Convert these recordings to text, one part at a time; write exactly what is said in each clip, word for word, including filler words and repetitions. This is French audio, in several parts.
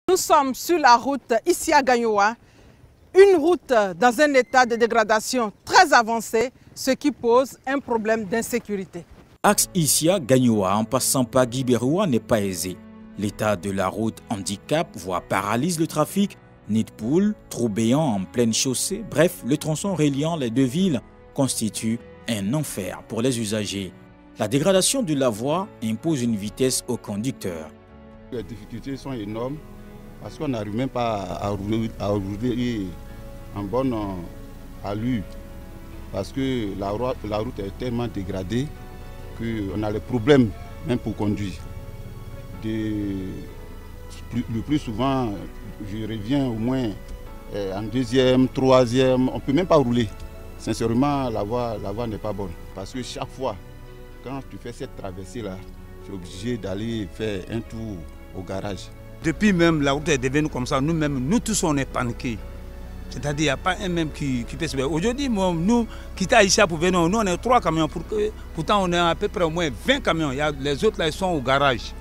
Nous sommes sur la route ici à Gagnoa, une route dans un état de dégradation très avancé, ce qui pose un problème d'insécurité. Axe Issia Gagnoa en passant par Guibéroua n'est pas aisé. L'état de la route handicap, voire paralyse le trafic, nid de poule, trou béant en pleine chaussée, bref, le tronçon reliant les deux villes constitue un enfer pour les usagers. La dégradation de la voie impose une vitesse aux conducteurs. Les difficultés sont énormes parce qu'on n'arrive même pas à rouler, à rouler en bonne allure parce que la route, la route est tellement dégradée qu'on a les problèmes même pour conduire. De, le plus souvent, je reviens au moins en deuxième, troisième, on ne peut même pas rouler. Sincèrement, la voie, la voie n'est pas bonne parce que chaque fois, quand tu fais cette traversée-là, tu es obligé d'aller faire un tour au garage. Depuis même la route est devenue comme ça, nous-mêmes, nous tous on est paniqués. C'est-à-dire qu'il n'y a pas un même qui, qui peut se faire. Aujourd'hui, nous, qui étions ici pour venir, nous on est trois camions, pour que, pourtant on est à peu près au moins vingt camions. Il y a, les autres là, ils sont au garage.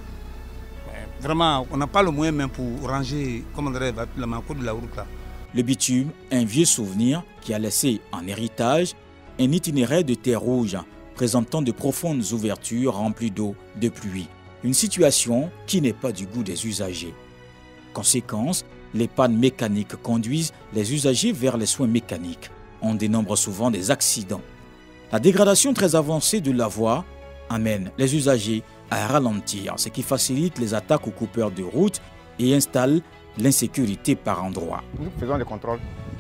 Vraiment, on n'a pas le moyen même pour ranger, comment dirait, la manque de la route là. Le bitume, un vieux souvenir qui a laissé en héritage un itinéraire de terre rouge présentant de profondes ouvertures remplies d'eau de pluie. Une situation qui n'est pas du goût des usagers. Conséquence, les pannes mécaniques conduisent les usagers vers les soins mécaniques. On dénombre souvent des accidents. La dégradation très avancée de la voie amène les usagers à ralentir, ce qui facilite les attaques aux coupeurs de route et installe l'insécurité par endroits. Nous faisons des contrôles,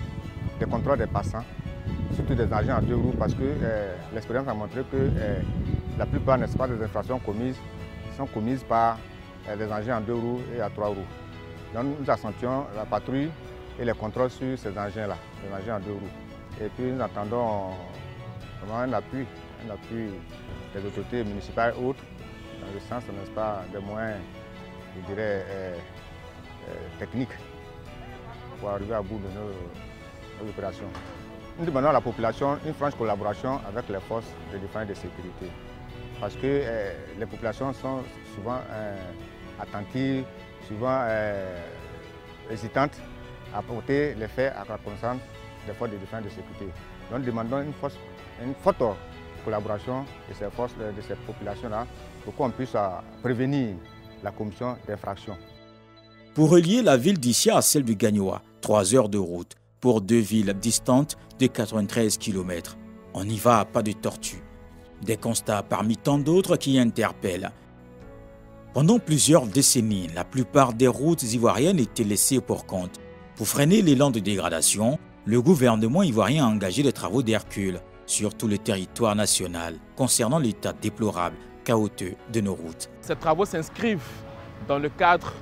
des contrôles des passants, surtout des engins à deux roues, parce que euh, l'expérience a montré que euh, la plupart, n'est-ce pas, des infractions commises sont commises par euh, des engins à deux roues et à trois roues. Donc nous accentuons la patrouille et les contrôles sur ces engins-là, les engins à deux roues. Et puis nous attendons vraiment un appui, un appui des autorités municipales et autres, dans le sens, n'est-ce pas, des moyens, je dirais, euh, euh, techniques pour arriver à bout de nos, nos opérations. Nous demandons à la population une franche collaboration avec les forces de défense et de sécurité. Parce que euh, les populations sont souvent euh, attentives, souvent euh, hésitantes à porter les faits à la connaissance des forces de défense et de sécurité. Donc nous demandons une, force, une forte collaboration de ces forces, de ces populations-là, pour qu'on puisse euh, prévenir la commission d'infractions. Pour relier la ville d'Issia à celle du Gagnoa, trois heures de route pour deux villes distantes de quatre-vingt-treize kilomètres. On y va à pas de tortue. Des constats parmi tant d'autres qui interpellent. Pendant plusieurs décennies, la plupart des routes ivoiriennes étaient laissées pour compte. Pour freiner l'élan de dégradation, le gouvernement ivoirien a engagé des travaux d'Hercule sur tout le territoire national concernant l'état déplorable, chaotique de nos routes. Ces travaux s'inscrivent dans le cadre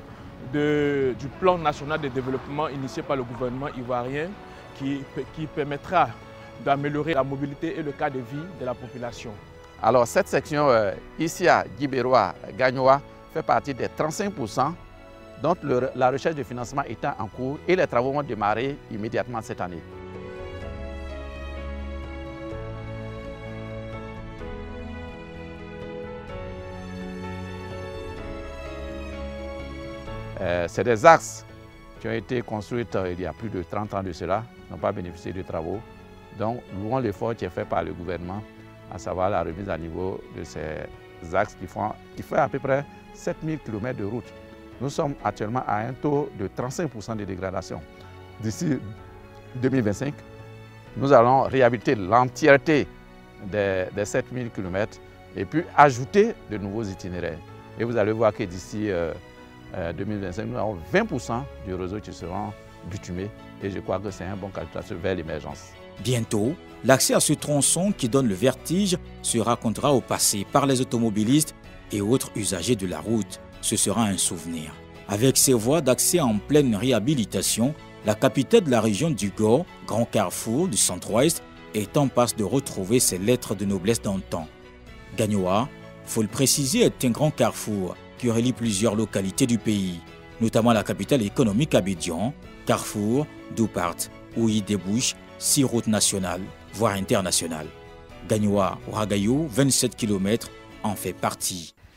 de, du plan national de développement initié par le gouvernement ivoirien qui, qui permettra d'améliorer la mobilité et le cadre de vie de la population. Alors cette section euh, Issia, Guibéroua, Gagnoa fait partie des trente-cinq pour cent dont le, la recherche de financement est en cours et les travaux vont démarrer immédiatement cette année. Euh, C'est des axes qui ont été construits euh, il y a plus de trente ans de cela, n'ont pas bénéficié de travaux. Donc, louons l'effort qui est fait par le gouvernement, à savoir la remise à niveau de ces axes qui font, qui font à peu près sept mille kilomètres de route. Nous sommes actuellement à un taux de trente-cinq pour cent de dégradation. D'ici deux mille vingt-cinq, nous allons réhabiliter l'entièreté des, des sept mille kilomètres et puis ajouter de nouveaux itinéraires. Et vous allez voir que d'ici euh, euh, deux mille vingt-cinq, nous avons vingt pour cent du réseau qui seront bitumés et je crois que c'est un bon calculateur vers l'émergence. Bientôt, l'accès à ce tronçon qui donne le vertige se racontera au passé par les automobilistes et autres usagers de la route. Ce sera un souvenir. Avec ses voies d'accès en pleine réhabilitation, la capitale de la région du Gor, grand carrefour du centre-ouest, est en passe de retrouver ses lettres de noblesse d'antan. Gagnoa, faut le préciser, est un grand carrefour qui relie plusieurs localités du pays, notamment la capitale économique Abidjan, carrefour d'où partent où y débouchent six routes nationales, voire internationales. Gagnoa-Ouagaïou, vingt-sept kilomètres, en fait partie.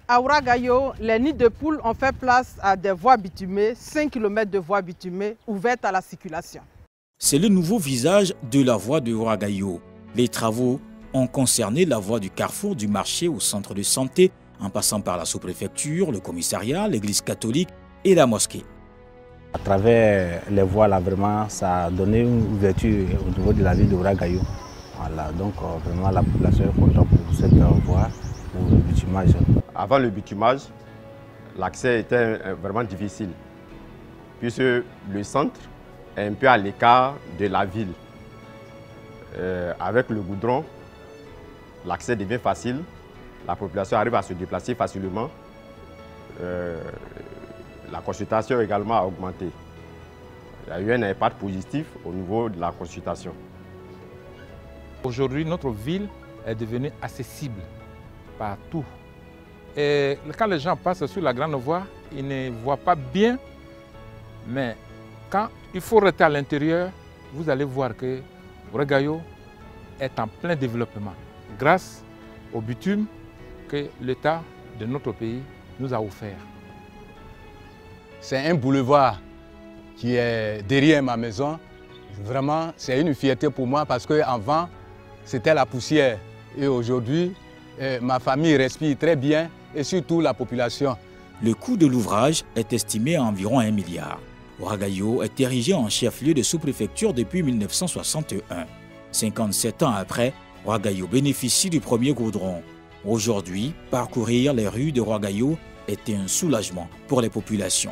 À Ouagayo, les nids de poules ont fait place à des voies bitumées, cinq kilomètres de voies bitumées ouvertes à la circulation. C'est le nouveau visage de la voie de Ouagayo. Les travaux ont concerné la voie du carrefour du marché au centre de santé, en passant par la sous-préfecture, le commissariat, l'église catholique et la mosquée. À travers les voies, là, vraiment, ça a donné une ouverture au niveau de la ville de Ouagayo. Voilà, donc euh, vraiment la population est contente pour cette euh, voie, pour le bitumage. Avant le bitumage, l'accès était vraiment difficile, puisque le centre est un peu à l'écart de la ville. Euh, avec le goudron, l'accès devient facile, la population arrive à se déplacer facilement. Euh, la consultation également a augmenté. Il y a eu un impact positif au niveau de la consultation. Aujourd'hui, notre ville est devenue accessible partout. Et quand les gens passent sur la grande voie, ils ne voient pas bien, mais quand il faut rester à l'intérieur, vous allez voir que Ouagayo est en plein développement grâce au bitume que l'État de notre pays nous a offert. C'est un boulevard qui est derrière ma maison. Vraiment, c'est une fierté pour moi parce qu'avant, c'était la poussière. Et aujourd'hui, eh, ma famille respire très bien et surtout la population. Le coût de l'ouvrage est estimé à environ un milliard. Ouagayo est érigé en chef-lieu de sous-préfecture depuis mille neuf cent soixante et un. cinquante-sept ans après, Ouagayo bénéficie du premier goudron. Aujourd'hui, parcourir les rues de Ouagayo était un soulagement pour les populations.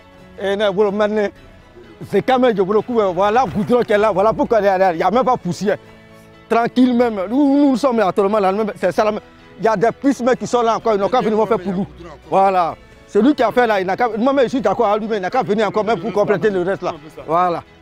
C'est quand même, voilà le goudron qui est là, voilà pourquoi il n'y a même pas de poussière. Tranquille même, nous, nous sommes actuellement là, c'est ça. Il y a des pistes qui sont là encore, ils n'ont qu'à venir faire pour nous. Voilà. C'est lui qui a fait là, il n'a qu'à, moi-même je suis d'accord avec lui, mais il n'a qu'à venir encore même pour compléter le reste là. Voilà.